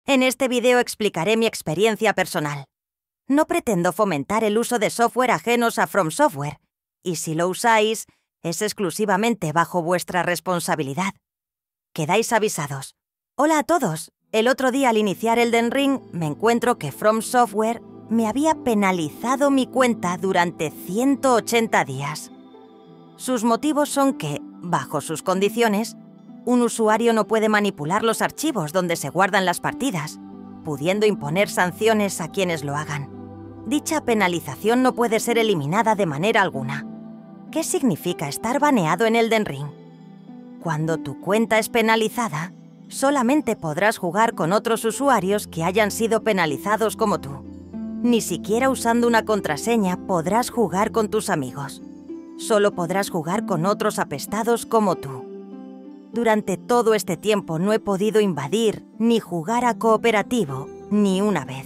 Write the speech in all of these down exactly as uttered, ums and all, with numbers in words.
En este video explicaré mi experiencia personal. No pretendo fomentar el uso de software ajenos a From Software, y si lo usáis, es exclusivamente bajo vuestra responsabilidad. Quedáis avisados. Hola a todos. El otro día al iniciar Elden Ring me encuentro que From Software me había penalizado mi cuenta durante ciento ochenta días. Sus motivos son que, bajo sus condiciones, un usuario no puede manipular los archivos donde se guardan las partidas, pudiendo imponer sanciones a quienes lo hagan. Dicha penalización no puede ser eliminada de manera alguna. ¿Qué significa estar baneado en Elden Ring? Cuando tu cuenta es penalizada, solamente podrás jugar con otros usuarios que hayan sido penalizados como tú. Ni siquiera usando una contraseña podrás jugar con tus amigos. Solo podrás jugar con otros apestados como tú. Durante todo este tiempo no he podido invadir ni jugar a cooperativo ni una vez.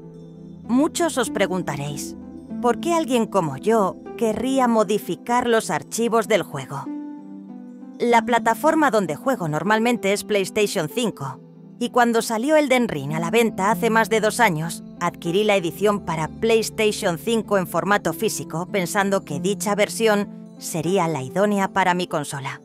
Muchos os preguntaréis, ¿por qué alguien como yo querría modificar los archivos del juego? La plataforma donde juego normalmente es PlayStation cinco, y cuando salió Elden Ring a la venta hace más de dos años, adquirí la edición para PlayStation cinco en formato físico pensando que dicha versión sería la idónea para mi consola.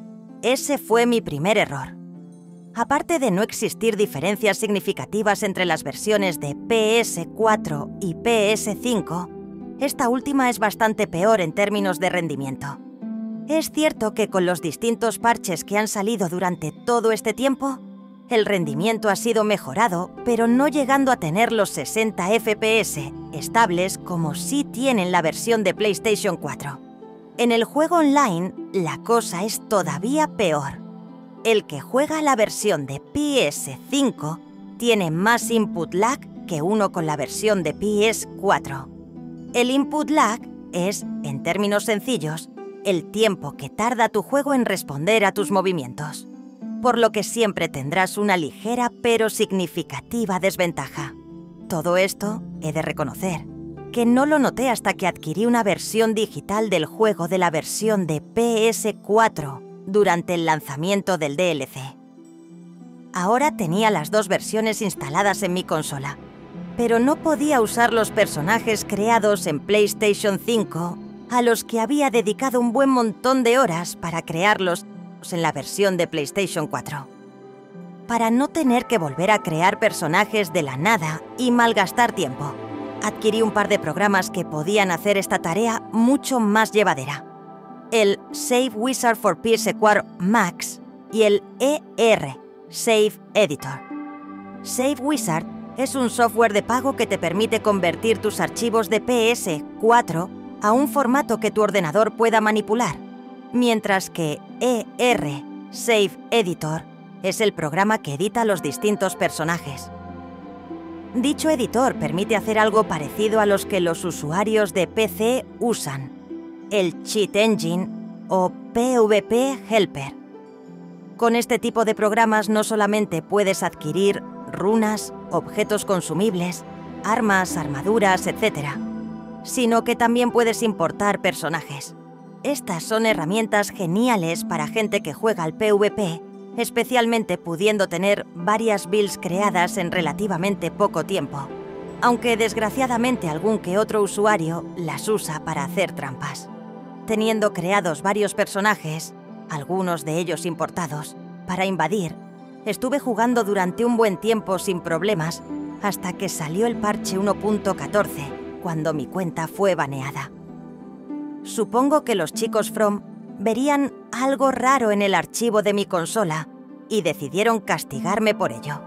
Ese fue mi primer error. Aparte de no existir diferencias significativas entre las versiones de P S cuatro y P S cinco, esta última es bastante peor en términos de rendimiento. Es cierto que con los distintos parches que han salido durante todo este tiempo, el rendimiento ha sido mejorado, pero no llegando a tener los sesenta F P S estables como sí tienen la versión de PlayStation cuatro. En el juego online, la cosa es todavía peor. El que juega la versión de P S cinco tiene más input lag que uno con la versión de P S cuatro. El input lag es, en términos sencillos, el tiempo que tarda tu juego en responder a tus movimientos, por lo que siempre tendrás una ligera pero significativa desventaja. Todo esto, he de reconocer, que no lo noté hasta que adquirí una versión digital del juego de la versión de P S cuatro durante el lanzamiento del D L C. Ahora tenía las dos versiones instaladas en mi consola, pero no podía usar los personajes creados en PlayStation cinco a los que había dedicado un buen montón de horas para crearlos en la versión de PlayStation cuatro. Para no tener que volver a crear personajes de la nada y malgastar tiempo, adquirí un par de programas que podían hacer esta tarea mucho más llevadera. El Save Wizard for P S cuatro Max y el E R Save Editor. Save Wizard es un software de pago que te permite convertir tus archivos de P S cuatro a un formato que tu ordenador pueda manipular, mientras que E R Save Editor es el programa que edita los distintos personajes. Dicho editor permite hacer algo parecido a los que los usuarios de P C usan, el Cheat Engine o P V P Helper. Con este tipo de programas no solamente puedes adquirir runas, objetos consumibles, armas, armaduras, etcétera, sino que también puedes importar personajes. Estas son herramientas geniales para gente que juega al P V P, especialmente pudiendo tener varias builds creadas en relativamente poco tiempo, aunque desgraciadamente algún que otro usuario las usa para hacer trampas. Teniendo creados varios personajes, algunos de ellos importados, para invadir, estuve jugando durante un buen tiempo sin problemas hasta que salió el parche uno punto catorce, cuando mi cuenta fue baneada. Supongo que los chicos From verían algo raro en el archivo de mi consola y decidieron castigarme por ello.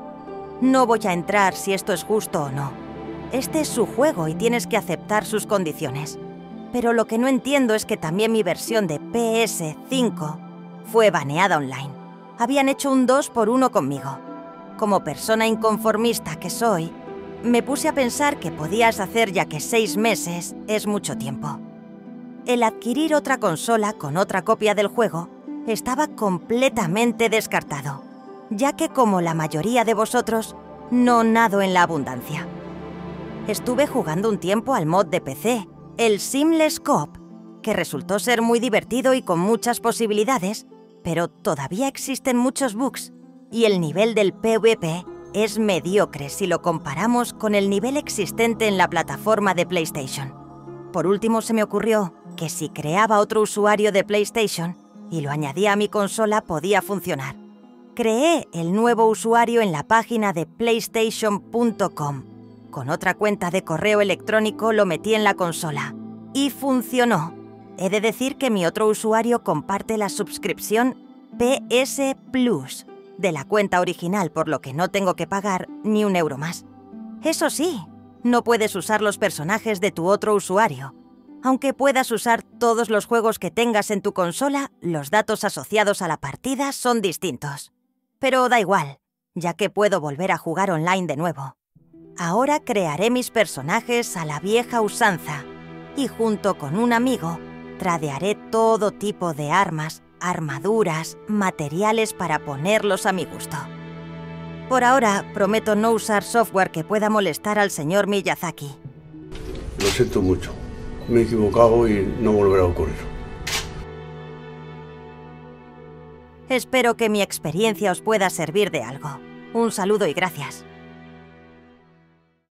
No voy a entrar si esto es justo o no. Este es su juego y tienes que aceptar sus condiciones. Pero lo que no entiendo es que también mi versión de P S cinco fue baneada online. Habían hecho un dos por uno conmigo. Como persona inconformista que soy, me puse a pensar que podías hacer ya que seis meses es mucho tiempo. El adquirir otra consola con otra copia del juego estaba completamente descartado, ya que como la mayoría de vosotros, no nado en la abundancia. Estuve jugando un tiempo al mod de P C, el Seamless Coop, que resultó ser muy divertido y con muchas posibilidades, pero todavía existen muchos bugs y el nivel del P V P es mediocre si lo comparamos con el nivel existente en la plataforma de PlayStation. Por último, se me ocurrió que si creaba otro usuario de PlayStation y lo añadía a mi consola podía funcionar. Creé el nuevo usuario en la página de PlayStation punto com. Con otra cuenta de correo electrónico lo metí en la consola. Y funcionó. He de decir que mi otro usuario comparte la suscripción P S Plus de la cuenta original, por lo que no tengo que pagar ni un euro más. Eso sí, no puedes usar los personajes de tu otro usuario. Aunque puedas usar todos los juegos que tengas en tu consola, los datos asociados a la partida son distintos. Pero da igual, ya que puedo volver a jugar online de nuevo. Ahora crearé mis personajes a la vieja usanza y junto con un amigo tradearé todo tipo de armas, armaduras, materiales para ponerlos a mi gusto. Por ahora, prometo no usar software que pueda molestar al señor Miyazaki. Lo siento mucho. Me he equivocado y no volverá a ocurrir. Espero que mi experiencia os pueda servir de algo. Un saludo y gracias.